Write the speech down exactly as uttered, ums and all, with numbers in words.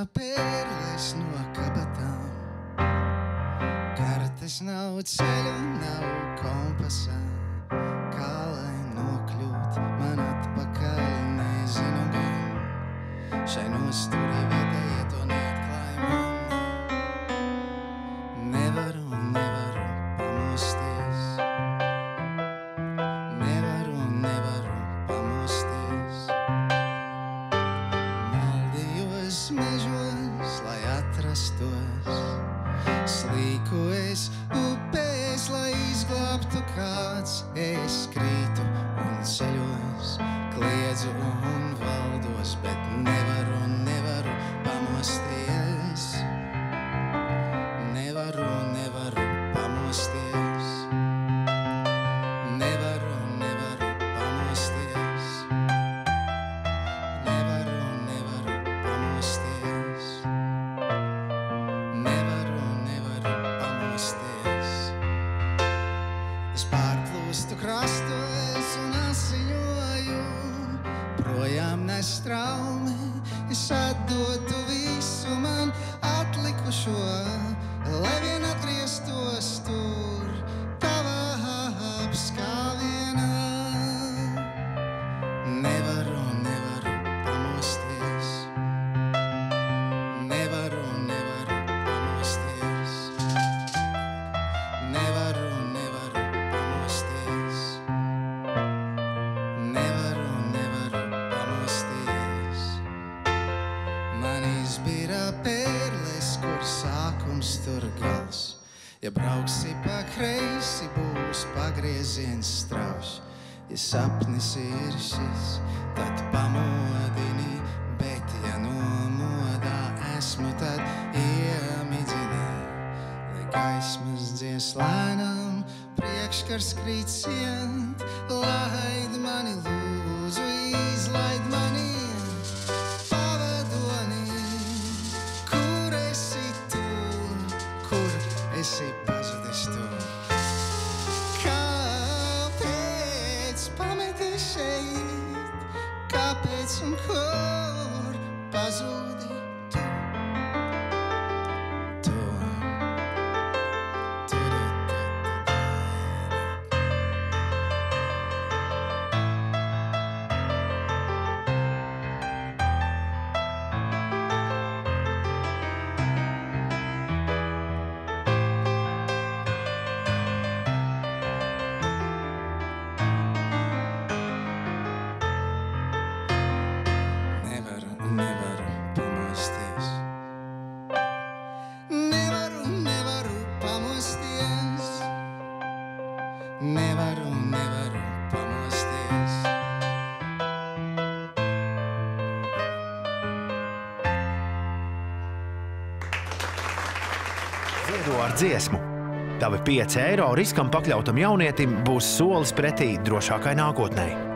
pērles no kabatām. Kartes nav, ceļu nav, kompasā. Kā lai nokļūt man atpakaļ, nezinu gan. Šai nosturī vietā iet un neatklāj man. Nevaru, nevaru pamosties. Nevaru, nevaru pamosties. Maldījos mežos, lai atrastos. Slīku es upēs, lai izglābtu kāds. Es krītu un ceļos, kliedzu un valdos, bet nevaru, nevaru pamosties. Nevaru, nevaru pamosties. Nevaru, nevaru pamosties. Nevaru, nevaru pamosties. Nevaru, nevaru pamosties. Es pārplūstu krastos un asiņoju, projām nes traumi, es atdotu visu man atlikušo, lai vien atgrieztos tur, tavā apskāvienā. Nevaru, nevaru pamosties. Nevaru, nevaru pamosties. Nevaru, nevaru pamosties. Nevaru, nevaru pamosties. Man izbīra pērles, kur sākums, tur gals. Ja brauksi pa kreisi, būs pagrieziens strauši. Ja sapnis ir šis, tad pamodini, bet ja nomodā esmu, tad iemidzini. Lai gaismas dzies lēnām, priekškars krīt sient, laid mani lūdzu, izlaid mani. Pavadoni, kur esi tu, kur esi pazudis tu. Kāpēc pameti šeit, kāpēc un kur pazūdi tu? Tu, tu, tu, tu, tu. Nevaru, nevaru pamosties. Nevaru, nevaru pamosties. Nevaru, nevaru pamosties. Ziedo ar dziesmu. Tavi pieci eiro riskam pakļautam jaunietim būs solis pretī drošākai nākotnei.